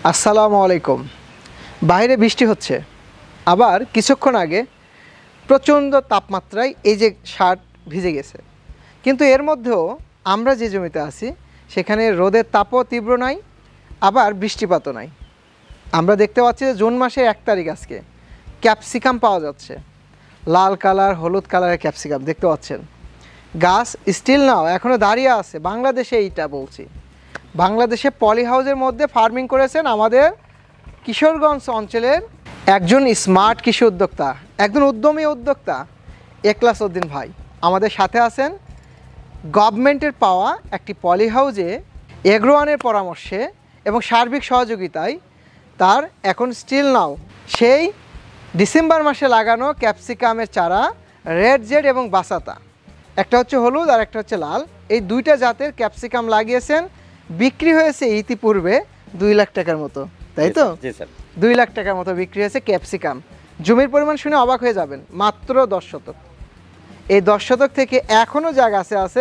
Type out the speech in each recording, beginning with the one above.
আসসালামু আলাইকুম। বাইরে বৃষ্টি হচ্ছে, আবার কিছুক্ষণ আগে প্রচণ্ড তাপমাত্রায় এই যে শার্ট ভিজে গেছে। কিন্তু এর মধ্যেও আমরা যে জমিতে আছি সেখানে রোদের তাপও তীব্র নাই, আবার বৃষ্টিপাতও নাই। আমরা দেখতে পাচ্ছি যে জুন মাসের 1 তারিখ, আজকে ক্যাপসিকাম পাওয়া যাচ্ছে, লাল কালার হলুদ কালারের ক্যাপসিকাম দেখতে পাচ্ছেন। গাছ স্টিল নাও এখনও দাঁড়িয়ে আছে। বাংলাদেশে এইটা বলছি, বাংলাদেশে পলি হাউসের মধ্যে ফার্মিং করেছেন আমাদের কিশোরগঞ্জ অঞ্চলের একজন স্মার্ট কৃষি উদ্যোক্তা, একজন উদ্যমী উদ্যোক্তা এখলাস উদ্দিন ভাই আমাদের সাথে আছেন। গভর্নমেন্টের পাওয়া একটি পলি হাউসে এগ্রোওয়ানের পরামর্শে এবং সার্বিক সহযোগিতায় তার এখন স্টিল নাও সেই ডিসেম্বর মাসে লাগানো ক্যাপসিকামের চারা রেড জেড এবং বাসাতা, একটা হচ্ছে হলুদ আর একটা হচ্ছে লাল, এই দুইটা জাতের ক্যাপসিকাম লাগিয়েছেন। বিক্রি হয়েছে ইতিপূর্বে 2 লাখ টাকার মতো, তাই তো? 2 লাখ টাকার মতো বিক্রি হয়েছে ক্যাপসিকাম। জমির পরিমাণ শুনে অবাক হয়ে যাবেন, মাত্র 10 শতক। এই 10 শতক থেকে এখনও যা গাছে আছে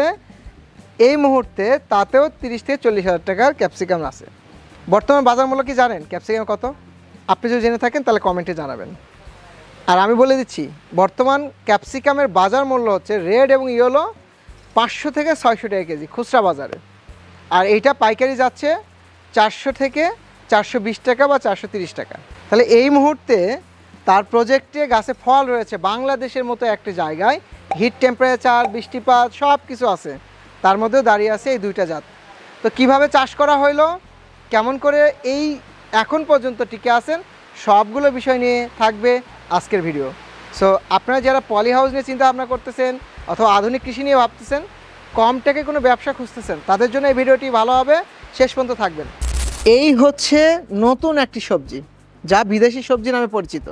এই মুহূর্তে তাতেও 30 থেকে 40 হাজার টাকার ক্যাপসিকাম আছে। বর্তমান বাজার মূল্য কি জানেন ক্যাপসিকাম কত? আপনি যদি জেনে থাকেন তাহলে কমেন্টে জানাবেন। আর আমি বলে দিচ্ছি, বর্তমান ক্যাপসিকামের বাজার মূল্য হচ্ছে রেড এবং ইয়েলো 500 থেকে 600 টাকা কেজি খুচরা বাজারে, আর এইটা পাইকারি যাচ্ছে 400 থেকে 420 টাকা বা 430 টাকা। তাহলে এই মুহূর্তে তার প্রজেক্টে গাছে ফল রয়েছে বাংলাদেশের মতো একটি জায়গায়, হিট টেম্পারেচার বৃষ্টিপাত সব কিছু আছে, তার মধ্যেও দাঁড়িয়ে আছে এই দুইটা জাত। তো কিভাবে চাষ করা হইলো, কেমন করে এই এখন পর্যন্ত টিকে আছেন, সবগুলো বিষয় নিয়ে থাকবে আজকের ভিডিও। সো আপনারা যারা পলি হাউস নিয়ে চিন্তা ভাবনা করতেছেন অথবা আধুনিক কৃষি নিয়ে ভাবতেছেন, কম টাকায় কোনো ব্যবসা খুঁজতেছেন, তাদের জন্য এই ভিডিওটি ভালো হবে, শেষ পর্যন্ত থাকবেন। এই হচ্ছে নতুন একটি সবজি যা বিদেশি সবজি নামে পরিচিত।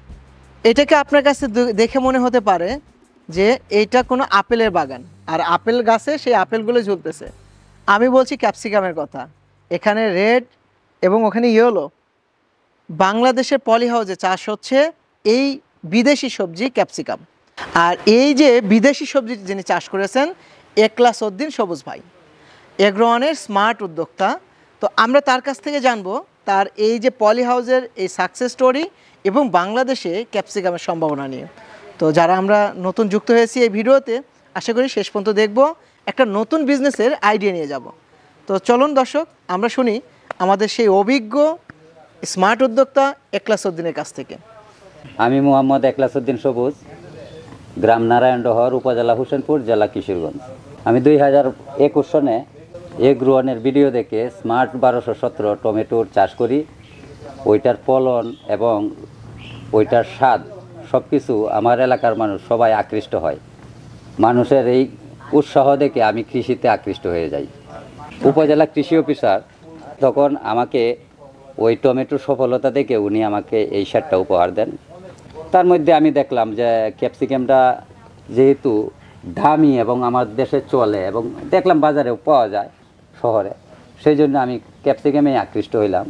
এটাকে আপনার কাছে দেখে মনে হতে পারে যে এইটা কোনো আপেলের বাগান, আর আপেল গাছে সেই আপেলগুলো ঝুলতেছে। আমি বলছি ক্যাপসিকামের কথা। এখানে রেড এবং ওখানে ইয়েলো। বাংলাদেশের পলি হাউসে চাষ হচ্ছে এই বিদেশি সবজি ক্যাপসিকাম। আর এই যে বিদেশি সবজি যিনি চাষ করেছেন এখলাস উদ্দিন সবুজ ভাই, এগ্রোওয়ানের স্মার্ট উদ্যোক্তা। তো আমরা তার কাছ থেকে জানবো তার এই যে পলি হাউসের এই সাকসেস স্টোরি এবং বাংলাদেশে ক্যাপসিকামের সম্ভাবনা নিয়ে। তো যারা আমরা নতুন যুক্ত হয়েছি এই ভিডিওতে, আশা করি শেষ পর্যন্ত দেখব, একটা নতুন বিজনেসের আইডিয়া নিয়ে যাব। তো চলুন দর্শক, আমরা শুনি আমাদের সেই অভিজ্ঞ স্মার্ট উদ্যোক্তা এখলাস উদ্দিনের কাছ থেকে। আমি মোহাম্মদ এখলাস উদ্দিন সবুজ, গ্রাম নারায়ণডহর, উপজেলা হোসেনপুর, জেলা কিশোরগঞ্জ। আমি 2021 সনে এগ্রোওয়ানের ভিডিও দেখে স্মার্ট 1217 টমেটোর চাষ করি। ওইটার ফলন এবং ওইটার স্বাদ সব কিছু আমার এলাকার মানুষ সবাই আকৃষ্ট হয়। মানুষের এই উৎসাহ দেখে আমি কৃষিতে আকৃষ্ট হয়ে যাই। উপজেলা কৃষি অফিসার তখন আমাকে ওই টমেটোর সফলতা দেখে উনি আমাকে এই সারটা উপহার দেন। তার মধ্যে আমি দেখলাম যে ক্যাপসিকামটা যেহেতু দামি এবং আমার দেশে চলে এবং দেখলাম বাজারেও পাওয়া যায় শহরে, সেই জন্য আমি ক্যাপসিকামেই আকৃষ্ট হইলাম।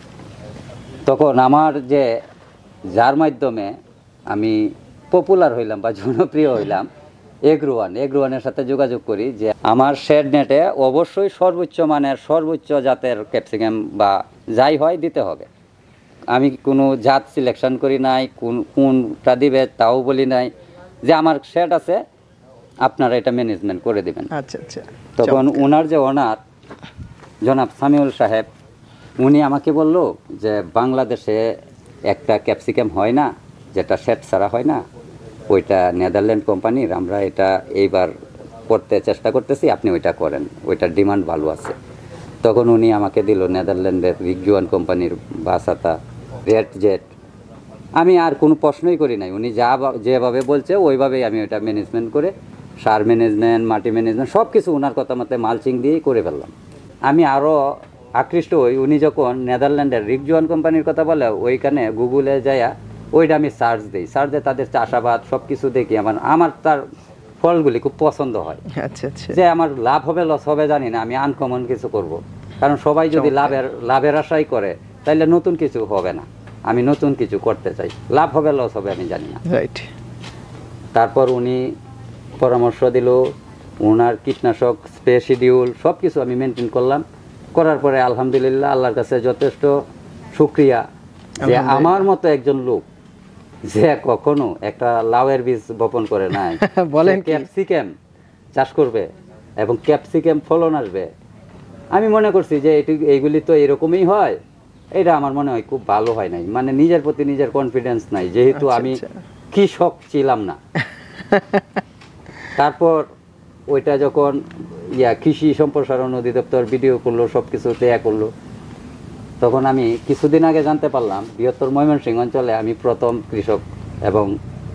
তখন আমার যে যার মাধ্যমে আমি পপুলার হইলাম বা জনপ্রিয় হইলাম, এগ্রোওয়ানের সাথে যোগাযোগ করি যে আমার শেড নেটে অবশ্যই সর্বোচ্চ মানের সর্বোচ্চ জাতের ক্যাপসিকাম বা যাই হয় দিতে হবে। আমি কোনো জাত সিলেকশন করি নাই, কোনটা দিবে তাও বলি নাই, যে আমার শেড আছে আপনারা এটা ম্যানেজমেন্ট করে দেবেন। আচ্ছা আচ্ছা। তখন ওনার যে ওনার জনাব সামিউল সাহেব, উনি আমাকে বলল যে বাংলাদেশে একটা ক্যাপসিকাম হয় না যেটা শেড ছাড়া হয় না, ওইটা নেদারল্যান্ড কোম্পানির, আমরা এটা এইবার করতে চেষ্টা করতেছি, আপনি ওইটা করেন, ওইটার ডিমান্ড ভালো আছে। তখন উনি আমাকে দিল নেদারল্যান্ডের রিগজুয়ান কোম্পানির বাসাতা, রেড জেট। আমি আর কোনো প্রশ্নই করি নাই, উনি যেভাবে বলছে ওইভাবেই আমি ওইটা ম্যানেজমেন্ট করে, সার ম্যানেজমেন্ট, মাটি ম্যানেজমেন্ট সব কিছু ওনার কথা মতে মালচিং দিয়েই করে ফেললাম। আমি আরও আকৃষ্ট হই, উনি যখন নেদারল্যান্ডের রিগজুয়ান কোম্পানির কথা বলে ওইখানে গুগলে যাইয়া ওইটা আমি সার্চ দিই, সার্চ দিয়ে তাদের চাষাবাদ সব কিছু দেখি, আমার তার ফলগুলি খুব পছন্দ হয়। আচ্ছা আচ্ছা। যে আমার লাভ হবে লস হবে জানি না, আমি আনকমন কিছু করব, কারণ সবাই যদি লাভের আশাই করে তাহলে নতুন কিছু হবে না। আমি নতুন কিছু করতে চাই, লাভ হবে লস হবে আমি জানি না। রাইট। তারপর উনি পরামর্শ দিল, ওনার কীটনাশক স্প্রে শিডিউল সব কিছু আমি মেনটেন করলাম। করার পরে আলহামদুলিল্লাহ আল্লাহর কাছে যথেষ্ট শুকরিয়া যে আমার মতো একজন লোক যে কখনো একটা লাউয়ের বীজ বপন করে নাই, বলেন কি? ক্যাপসিকাম চাষ করবে এবং ক্যাপসিকাম ফলন আসবে। আমি মনে করছি যে এইগুলি তো এরকমই হয়, এটা আমার মনে হয় খুব ভালো হয় নাই, মানে নিজের প্রতি নিজের কনফিডেন্স নাই, যেহেতু আমি কৃষক ছিলাম না। তারপর ওইটা যখন কৃষি সম্প্রসারণ অধিদপ্তর ভিডিও করলো, সব কিছু তৈরি করলো, তখন আমি কিছুদিন আগে জানতে পারলাম বৃহত্তর ময়মনসিংহ অঞ্চলে আমি প্রথম কৃষক এবং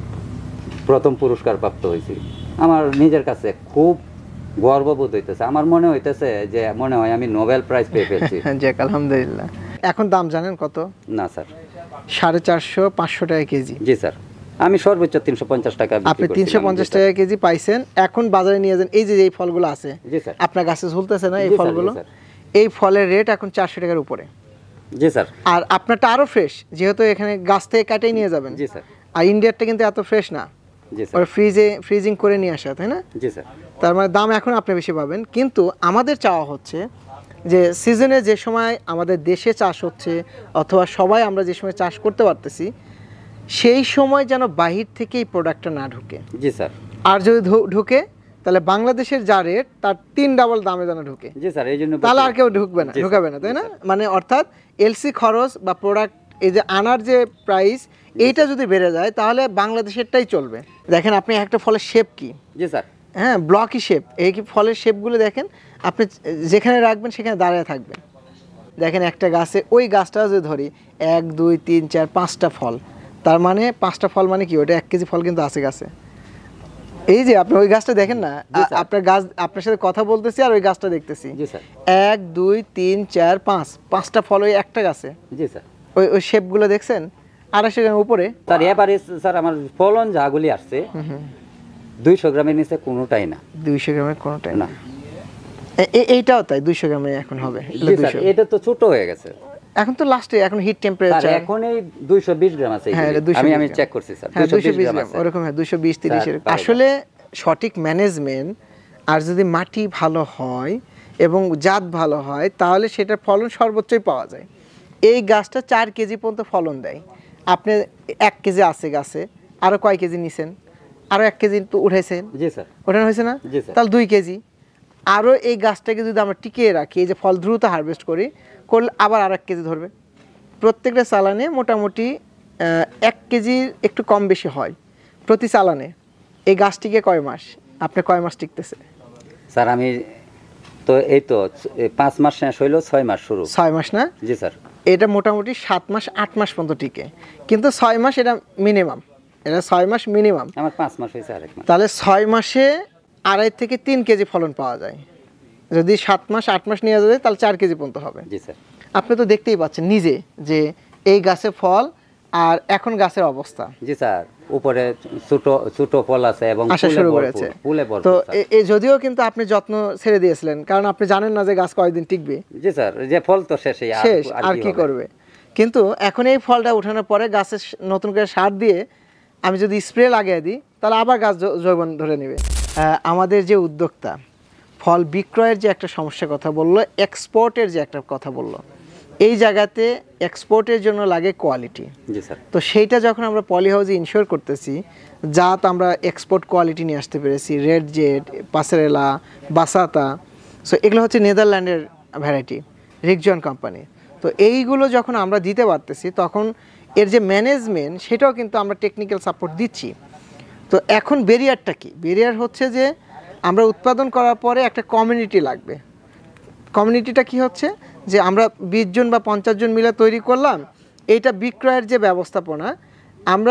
প্রথম পুরস্কার প্রাপ্ত হয়েছি। আমার নিজের কাছে খুব গর্ববোধ হইতেছে, আমার মনে হইতেছে যে মনে হয় আমি নোবেল প্রাইজ পেয়ে ফেলছি। যাক আলহামদুলিল্লাহ। এখন দাম জানেন কত? না স্যার, 450-500 টাকা কেজি। জি স্যার, আমি সর্বোচ্চ 350 টাকা। আপনি 350 টাকা কেজি পাইছেন। এখন বাজারে নিয়ে যান, এই যে এই ফলগুলো আছে জি স্যার আপনার গাছে ঝুলতেছে না, এই জি স্যার, ফলগুলো, জি স্যার। এই ফলের রেট এখন 400 টাকার উপরে। জি স্যার। আর আপনারটা আরো ফ্রেশ, যেহেতু এখানে গাছ থেকে কাটেই নিয়ে যাবেন। জি স্যার। আর ইন্ডিয়ারটা কিন্তু এত ফ্রেশ না, জি স্যার। ওর ফ্রিজিং করে নিয়ে আসা, তাই না? জি স্যার। তার মানে দাম এখন আপনি বেশি পাবেন। কিন্তু আমাদের চাওয়া হচ্ছে যে সিজনে যে সময় আমাদের দেশে চাষ হচ্ছে অথবা সবাই আমরা যে সময় চাষ করতে পারতেছি, সেই সময় যেন বাহির থেকে এই প্রোডাক্টটা না ঢুকে। জি স্যার। আর যদি ঢুকে তাহলে বাংলাদেশের যা রেট তার 3 ডাবল দামে যেন ঢুকে। জি স্যার, এই জন্য তাহলে আর কেউ ঢুকাবে না, তাই না? মানে অর্থাৎ এলসি খরচ বা প্রোডাক্ট এই যে আনার যে প্রাইস, এইটা যদি বেড়ে যায় তাহলে বাংলাদেশেরটাই চলবে। দেখেন আপনি একটা ফলের শেপ কি, জি স্যার, হ্যাঁ ব্লকি শেপ, এই কি ফলের শেপগুলো দেখেন, আপনি যেখানে রাখবেন সেখানে দাঁড়িয়ে থাকবেন। দেখেন একটা গাছে, ওই গাছটা যদি ধরি 1 2 3 4 5টা ফল, তার মানে 5টা ফল মানে কি, ওটা 1 কেজি ফল কিন্তু আছে গাছে। এই যে আপনি ওই গাছটা দেখেন না, আপনার গাছ, আপনার সাথে কথা বলতেছি আর ওই গাছটা দেখতেছি। জি স্যার। 1 2 3 4 5, 5টা ফল ওই একটা গাছে। জি স্যার। ওই শেপগুলো দেখছেন 250 গ্রাম উপরে। স্যার এবারে স্যার আমার ফলন যাগুলি আসছে 200 গ্রামের নিচে কোনোটাই না। 200 গ্রামের কোনোটাই না। এইটাও তাই 200 গ্রামে এখন হবে। জি স্যার, এটা তো ছোট হয়ে গেছে এখন তো লাস্টে, এখন হিট টেম্পারেচার, এখন এই 220 গ্রাম আছে। হ্যাঁ, আমি চেক করছি স্যার, 220 গ্রাম গ্রাম আছে ওরকম, হ্যাঁ 220-30 এর। আসলে সঠিক ম্যানেজমেন্ট আর যদি মাটি ভালো হয় এবং জাত ভালো হয় তাহলে সেটার ফলন সর্বোচ্চই পাওয়া যায়। এই গাছটা 4 কেজি পর্যন্ত ফলন দেয়। আপনি 1 কেজি আছে গাছে, আরো কয় কেজি নিছেন, আরো 1 কেজি তো উঠাইছেন। জি স্যার। ওঠানো হয়েছে না? জি স্যার। তাহলে 2 কেজি। আরো এই গাছটাকে যদি আমরা টিকিয়ে রাখি, এই যে ফল দ্রুত হারভেস্ট করি, করলে আবার আর 1 কেজি ধরবে। প্রত্যেকটা চালানে মোটামুটি 1 কেজির একটু কম বেশি হয় প্রতি চালানে। এই গাছটিকে কয় মাস, আপনি কয় মাস টিকতেছে? স্যার আমি তো এই তো 5 মাস শেষ হইলো, 6 মাস শুরু। 6 মাস না? জি স্যার। এটা মোটামুটি 7 মাস 8 মাস পর্যন্ত টিকে, কিন্তু 6 মাস এটা মিনিমাম, এটা 6 মাস মিনিমাম। আমার 5 মাস হয়েছে, আরেক মাস। তাহলে 6 মাসে 2.5 থেকে 3 কেজি ফলন পাওয়া যায়। যদি 7 মাস 8 মাস নিয়ে যায় তাহলে 4 কেজি পর্যন্ত হবে। জি স্যার। আপনি তো দেখতেই পাচ্ছেন নিজে যে এই গাছে ফল আর এখন গাছের অবস্থা। জি স্যার, উপরে ছোট ছোট ফল আছে এবং আসা শুরু করেছে। ফুলে ভরপুর। তো এই যদিও কিন্তু আপনি যত্ন ছেড়ে দিয়েছিলেন, কারণ আপনি জানেন না যে গাছ কয়দিন টিকবে। জি স্যার, যে ফল তো শেষই, শেষ, আর কি করবে। কিন্তু এখন এই ফলটা উঠানোর পরে গাছে নতুন করে সার দিয়ে আমি যদি স্প্রে লাগিয়ে দিই তাহলে আবার গাছ জৈবন ধরে নেবে। আমাদের যে উদ্যোক্তা ফল বিক্রয়ের যে একটা সমস্যার কথা বললো, এক্সপোর্টের যে একটা কথা বললো, এই জায়গাতে এক্সপোর্টের জন্য লাগে কোয়ালিটি। জি স্যার। তো সেইটা যখন আমরা পলি হাউসে ইনশিওর করতেছি, জাত আমরা এক্সপোর্ট কোয়ালিটি নিয়ে আসতে পেরেছি, রেড জেড, পাসেরেলা, বাসাতা, সো এগুলো হচ্ছে নেদারল্যান্ডের ভ্যারাইটি, রিকজন কোম্পানি। তো এইগুলো যখন আমরা দিতে পারতেছি তখন এর যে ম্যানেজমেন্ট সেটাও কিন্তু আমরা টেকনিক্যাল সাপোর্ট দিচ্ছি। তো এখন ব্যারিয়ারটা কি? ব্যারিয়ার হচ্ছে যে আমরা উৎপাদন করার পরে একটা কমিউনিটি লাগবে। কমিউনিটিটা কি হচ্ছে যে আমরা 20 জন বা 50 জন মিলে তৈরি করলাম, এইটা বিক্রয়ের যে ব্যবস্থাপনা, আমরা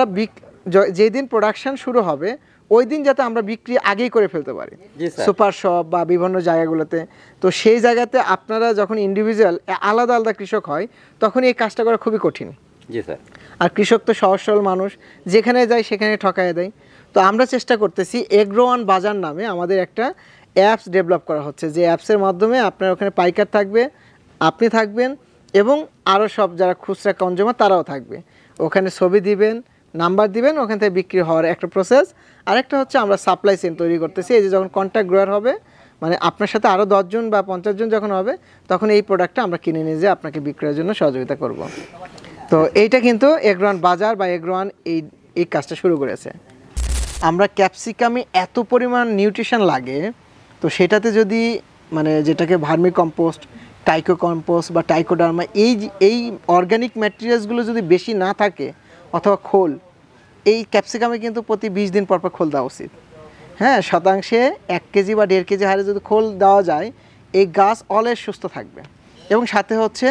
যেদিন প্রোডাকশন শুরু হবে ওই দিন যাতে আমরা বিক্রি আগেই করে ফেলতে পারি সুপার শপ বা বিভিন্ন জায়গাগুলোতে। তো সেই জায়গাতে আপনারা যখন ইন্ডিভিজুয়াল আলাদা আলাদা কৃষক হয় তখন এই কাজটা করা খুবই কঠিন। জি স্যার। আর কৃষক তো সহজ সরল মানুষ, যেখানে যায় সেখানে ঠকায় দেয়। তো আমরা চেষ্টা করতেছি এগ্রোওয়ান বাজার নামে আমাদের একটা অ্যাপস ডেভেলপ করা হচ্ছে, যে অ্যাপসের মাধ্যমে আপনার ওখানে পাইকার থাকবে, আপনি থাকবেন এবং আরও সব যারা খুচরা কনজিউমার তারাও থাকবে। ওখানে ছবি দিবেন, নাম্বার দিবেন, ওখান থেকে বিক্রি হওয়ার একটা প্রসেস। আরেকটা হচ্ছে আমরা সাপ্লাই চেইন তৈরি করতেছি, এই যে যখন কন্ট্যাক্ট গ্রোয়ার হবে মানে আপনার সাথে আরও 10 জন বা 50 জন যখন হবে তখন এই প্রোডাক্টটা আমরা কিনে নিয়ে যেয়ে আপনাকে বিক্রয়ের জন্য সহযোগিতা করব। তো এইটা কিন্তু এগ্রোয়ান বাজার বা এগ্রোয়ান এই কাজটা শুরু করেছে। আমরা ক্যাপসিকামে এত পরিমাণ নিউট্রিশন লাগে, তো সেটাতে যদি মানে যেটাকে ভার্মি কম্পোস্ট, টাইকো কম্পোস্ট বা টাইকোডার্মা এই অর্গানিক ম্যাটেরিয়ালসগুলো যদি বেশি না থাকে অথবা খোল, এই ক্যাপসিকামে কিন্তু প্রতি 20 দিন পর খোল দেওয়া উচিত। হ্যাঁ, শতাংশে 1 কেজি বা 1.5 কেজি হারে যদি খোল দেওয়া যায়, এই গাছ অলওয়েজ সুস্থ থাকবে। এবং সাথে হচ্ছে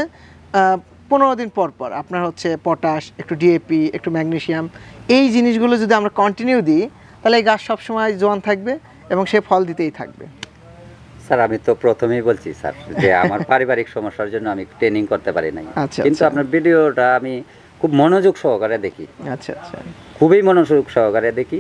15 দিন পর আপনার হচ্ছে পটাশ, একটু ডিএপি, একটু ম্যাগনেসিয়াম, এই জিনিসগুলো যদি আমরা কন্টিনিউ দিই তাহলে এই গাছ সবসময় জোয়ান থাকবে এবং সে ফল দিতেই থাকবে। স্যার আমি তো প্রথমেই বলছি স্যার যে আমার পারিবারিক সমস্যার জন্য আমি ট্রেনিং করতে পারি নাই, কিন্তু আপনার ভিডিওটা আমি খুব মনোযোগ সহকারে দেখি। আচ্ছা আচ্ছা, খুবই মনোযোগ সহকারে দেখি।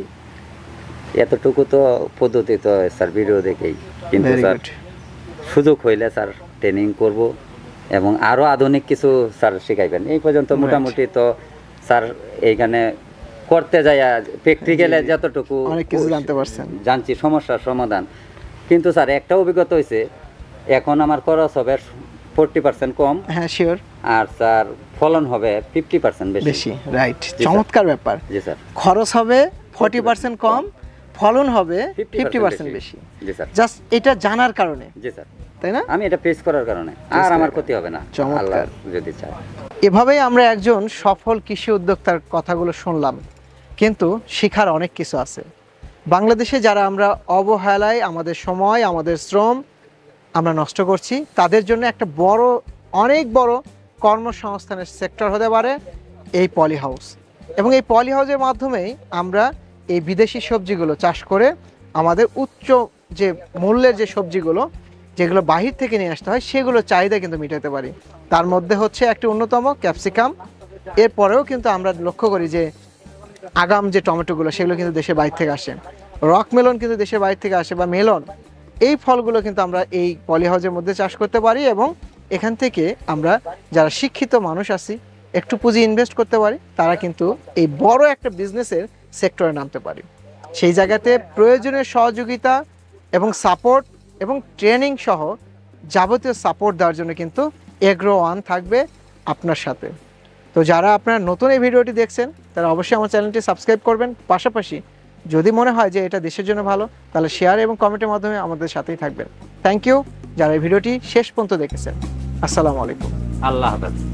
এতটুকু তো পদ্ধতি তো স্যার ভিডিও দেখেই, কিন্তু স্যার সুযোগ হইলে স্যার ট্রেনিং করব এবং আরও আধুনিক কিছু স্যার শেখাইবেন। এই পর্যন্ত মোটামুটি তো স্যার এইখানে করতে যাই প্র্যাকটিক্যালে যতটুকু অনেক কিছু জানতে পারছেন, জানছি সমস্যার সমাধান। কিন্তু স্যার একটা অভিজ্ঞতা হয়েছে, এখন আমার খরচ হবে 40% কম। হ্যাঁ শিওর। আর স্যার ফলন হবে 50% বেশি। রাইট, চমৎকার ব্যাপার। জি স্যার। খরচ হবে 40% কম, ফলন হবে 50% বেশি। জি স্যার। জাস্ট এটা জানার কারণে। জি স্যার, তাই না? আমি এটা পেশ করার কারণে আর আমার ক্ষতি হবে না, আল্লাহ যদি চায়। এভাবেই আমরা একজন সফল কৃষি উদ্যোক্তার কথাগুলো শুনলাম, কিন্তু শেখার অনেক কিছু আছে। বাংলাদেশে যারা আমরা অবহেলায় আমাদের সময়, আমাদের শ্রম আমরা নষ্ট করছি, তাদের জন্য একটা অনেক বড় কর্মসংস্থানের সেক্টর হতে পারে এই পলি হাউস। এবং এই পলি হাউসের মাধ্যমেই আমরা এই বিদেশি সবজিগুলো চাষ করে আমাদের উচ্চ যে মূল্যের যে সবজিগুলো যেগুলো বাহির থেকে নিয়ে আসতে হয়, সেগুলো চাহিদা কিন্তু মেটাতে পারি। তার মধ্যে হচ্ছে একটি অন্যতম ক্যাপসিকাম। এরপরেও কিন্তু আমরা লক্ষ্য করি যে আগাম যে টমেটোগুলো সেগুলো কিন্তু দেশের বাইরে থেকে আসে, রক মেলন কিন্তু দেশের বাইরে থেকে আসে বা মেলন, এই ফলগুলো কিন্তু আমরা এই পলি হাউসের মধ্যে চাষ করতে পারি। এবং এখান থেকে আমরা যারা শিক্ষিত মানুষ আছি, একটু পুঁজি ইনভেস্ট করতে পারি, তারা কিন্তু এই বড় একটা বিজনেসের সেক্টরে নামতে পারি। সেই জায়গাতে প্রয়োজনীয় সহযোগিতা এবং সাপোর্ট এবং ট্রেনিং সহ যাবতীয় সাপোর্ট দেওয়ার জন্য কিন্তু এগ্রো1 থাকবে আপনার সাথে। তো যারা আপনারা নতুন এই ভিডিওটি দেখছেন তারা অবশ্যই আমার চ্যানেলটি সাবস্ক্রাইব করবেন। পাশাপাশি যদি মনে হয় যে এটা দেশের জন্য ভালো, তাহলে শেয়ার এবং কমেন্টের মাধ্যমে আমাদের সাথেই থাকবেন। থ্যাংক ইউ যারা এই ভিডিওটি শেষ পর্যন্ত দেখেছেন। আসসালামু আলাইকুম। আল্লাহ হাফেজ।